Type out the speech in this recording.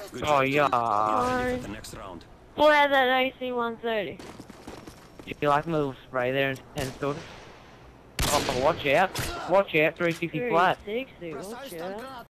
Good Oh, job, team. yeah. Get ready for the next round. We'll have that AC-130. You like a little spray there and sort of. Oh, watch out. Watch out, 360 flat. 360, watch out.